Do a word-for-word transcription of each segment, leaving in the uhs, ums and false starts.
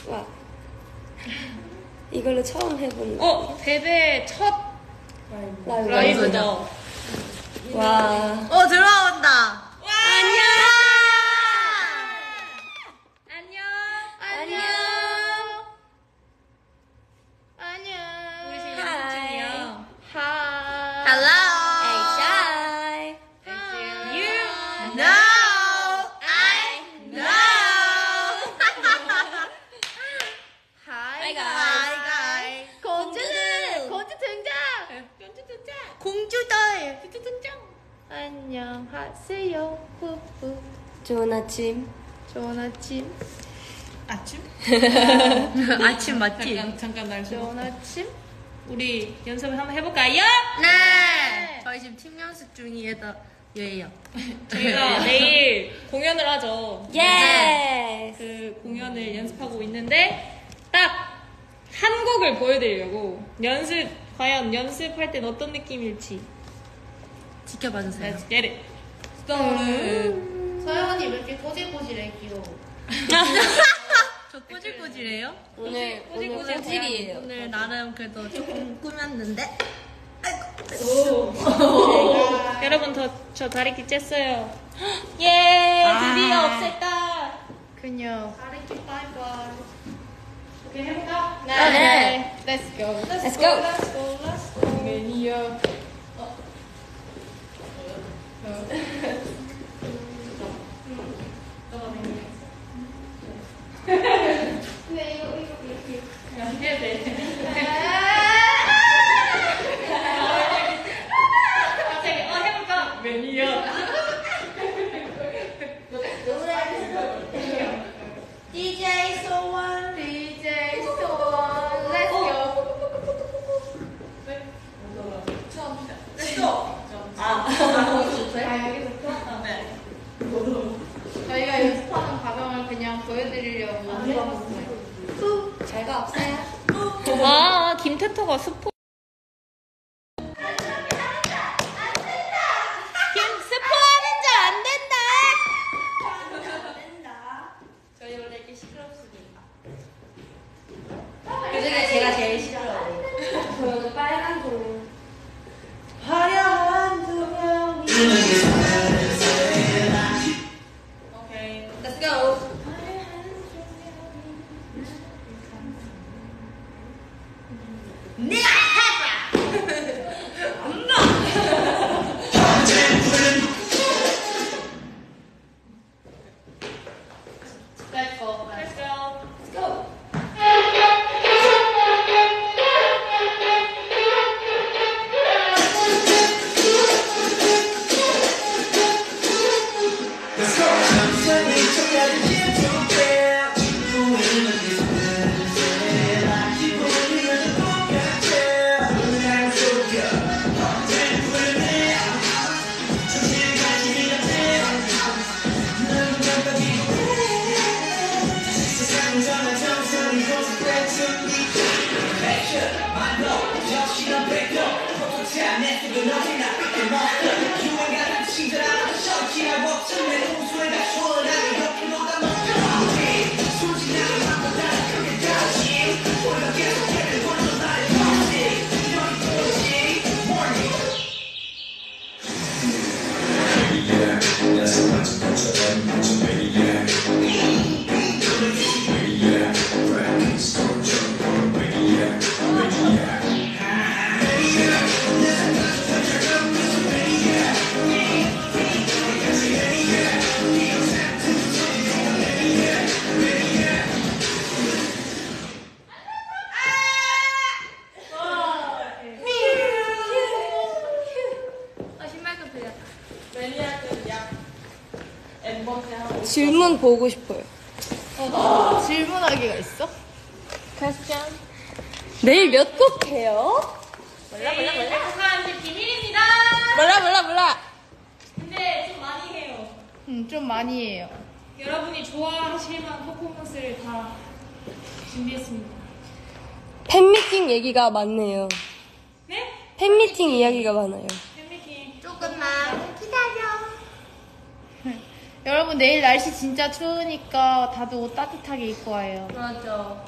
와. 이걸로 처음 해보는 거. 어, 베베 첫 라이브. 라이브다. 와. 어, 들어온다. 안녕. 안녕. 안녕. 안녕. 우리 지금 Hi. 연습 중이야. 하이. Hello. Hey, shy. You. No, I know. Hi, guys. Hi, guys. 공주들. 공주 등장. 연주 듣자. 공주들. 연주 듣자. 안녕하세요. 후후. 좋은 아침. 좋은 아침. 아침? 아침 맞지? 잠깐 잠깐 날 좋은 아침. 우리 연습을 한번 해볼까요? 네. 저희 지금 팀 연습 중이에요. 저희가 내일 공연을 하죠. 예. 그 공연을 연습하고 있는데 딱 한 곡을 보여드리려고 연습 과연 연습할 땐 어떤 느낌일지 지켜봐 주세요. Let's get it. 서영 언니 왜 이렇게 꼬질꼬질해 귀여워. 저 꼬질꼬질해요? 오늘 오늘 꼬질꼬질 꼬질이에요. 오늘 나름 그래도 조금 꾸몄는데. 여러분 더 저 다리끼 쬐어요. 예 드디어 아. 없앴다. 그녀. 다리끼 바이바이. 오케이 해볼까? 네. Let's go. Let's go. Let's go. Let's go. 매니아. 근데 이거 이거 이렇게. 해야 돼. 갑자기 어 해볼까? 매니아. 디제이 소원, 디제이 소원. Let's go. Let's go. 아, 여기서부터? 네. 저희가 연습하는 과정을 그냥 보여드리려고 해봤어요. 잘가 없어요. 아 김태터가 스포. 김 스포하는 줄 안 된다. 저희 원래 이렇게 시끄럽습니다. 그중에 제가 제일 싫어요. 저는 빨간 종. 화려한 조명이. 오케이. Let's go. Let's go. Let's go. Let's go. 질문 보고 싶어요. 질문하기가 있어? Question. 내일 몇 곡 해요? 몰라 몰라 몰라. 하는지 비밀입니다. 몰라 몰라 몰라. 근데 좀 많이 해요. 음, 좀 많이 해요. 여러분이 좋아하실 만한 퍼포먼스를 다 준비했습니다. 팬미팅 얘기가 많네요. 네? 팬미팅 이야기가 많아요. 팬미팅. 조금만 기다려. 여러분 내일 날씨 진짜 추우니까 다들 옷 따뜻하게 입고 와요. 맞아.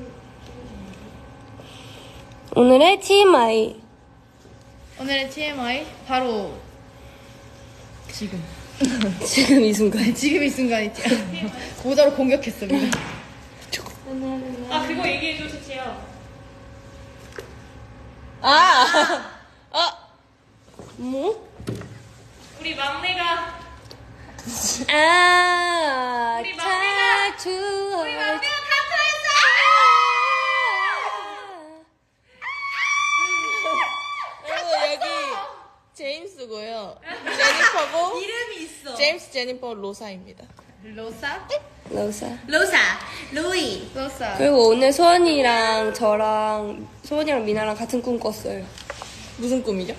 오늘의 티엠아이. 오늘의 티엠아이 바로 지금. 지금 이 순간. 지금 이 순간이지. 모자로 공격했어. 우리가. 아 그거 얘기해줘 채채야. 아! 어? 뭐? 우리 막내가 아, 우리 막내가- 타투. 우리 막내가 여러분 여기 제임스고요. 제니퍼고 이름이 있어. 제임스 제니퍼 로사입니다. 로사? 로사. 로사, 루이. 로사. 그리고 오늘 소원이랑 저랑 소원이랑 미나랑 같은 꿈 꿨어요. 무슨 꿈이죠?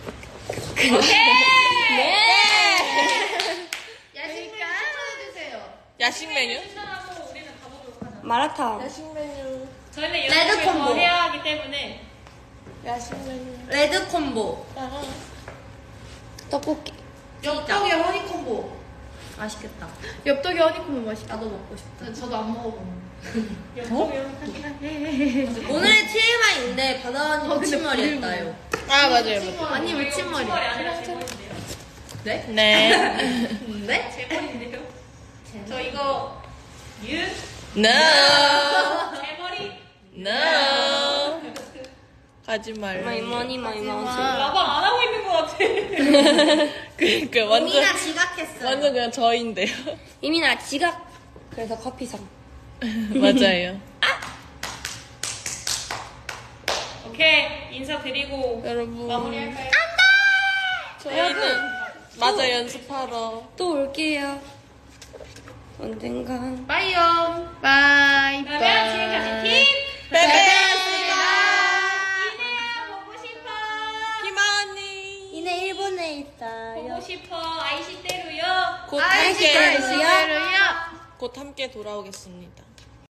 야식 메뉴 추천해주세요. 야식 메뉴? 신청하고 우리는 가보도록 하자. 마라탕. 야식 메뉴. 저희는 레드 연습을 콤보. 더 해야 하기 때문에 야식 메뉴. 레드 콤보. 떡볶이. 엽떡에 허니콤보. 맛있겠다. 엽떡에 허니콤보 맛있다. 나도 먹고 싶다. 저도 안 먹어본. 연습을 하긴 해. 오늘의 티엠아이인데 바다 언니 어, 근데 붙임머리였다요. 아 맞아요. 아니 붙임머리. 머리 아니라 제 머리인데요. 네? 네. 네? 제 머리인데요. 저 이거 유 No. 제 머리 No. 가지 마이 말래. 머니 마이 마우스. 라방 안 하고 있는 것 같아. 그러니까 완전 언니가 지각했어요. 완전 그냥 저인데요. 이미 나 지각. 그래서 커피상. 맞아요. 오케이 인사드리고 여러분 마무리할까요? 저희는 마저 연습하러. 또 올게요. 언젠간. 빠이요. 바이. 그러면 지금까지 팀 베베였습니다. 이내야 보고 싶어. 희마 언니. 이내 일본에 있어요. 보고 싶어 아이시 때로요. 곧 아이씨, 함께 아이씨요. 곧 함께 돌아오겠습니다.